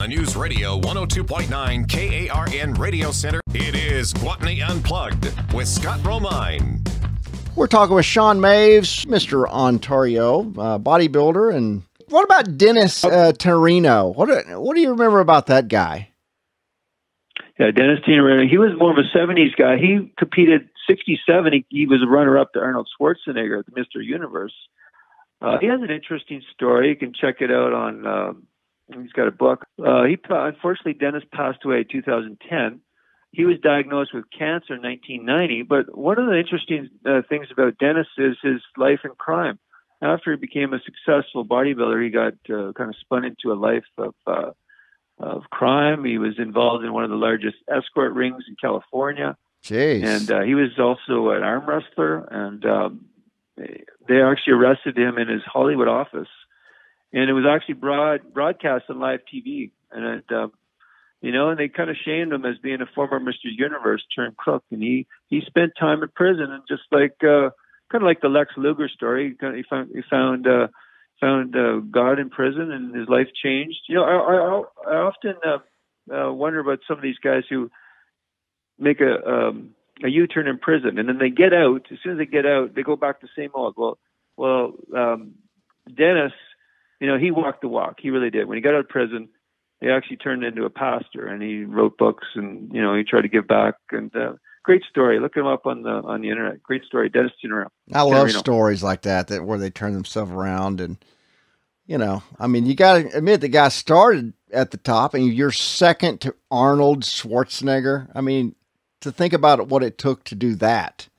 the Newsradio 102.9 KARN Radio Center, it is Guatney Unplugged with Scott Romine. We're talking with Shawn Maves, Mr. Ontario, bodybuilder. And what about Dennis Tinerino? What do you remember about that guy? Yeah, Dennis Tinerino. He was more of a 70s guy. He competed 67. He was a runner-up to Arnold Schwarzenegger at the Mr. Universe. He has an interesting story. You can check it out on, he's got a book. Unfortunately, Dennis passed away in 2010. He was diagnosed with cancer in 1990. But one of the interesting things about Dennis is his life in crime. After he became a successful bodybuilder, he got kind of spun into a life of crime. He was involved in one of the largest escort rings in California. Jeez. And he was also an arm wrestler, and they actually arrested him in his Hollywood office, and it was actually broadcast on live TV. And and they kind of shamed him as being a former Mr. Universe turned crook. And he spent time in prison, and just like kind of like the Lex Luger story, he found God in prison, and his life changed. I often wonder about some of these guys who make a U-turn in prison, and then they get out. As soon as they get out, they go back to the same old. Well, Dennis, he walked the walk. He really did. When he got out of prison, he actually turned into a pastor, and he wrote books, and he tried to give back. And great story. Look him up on the internet. Great story, Dennis Tinerino. I love stories like that where they turn themselves around, and you got to admit the guy started at the top, and you're second to Arnold Schwarzenegger. I mean, to think about what it took to do that.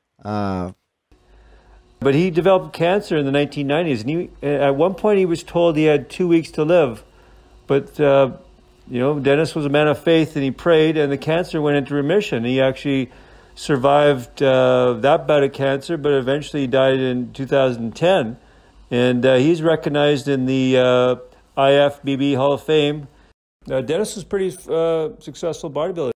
But he developed cancer in the 1990s, and at one point he was told he had 2 weeks to live. But, Dennis was a man of faith, and he prayed, and the cancer went into remission. He actually survived that bout of cancer, but eventually died in 2010. And he's recognized in the IFBB Hall of Fame. Dennis was pretty successful bodybuilder.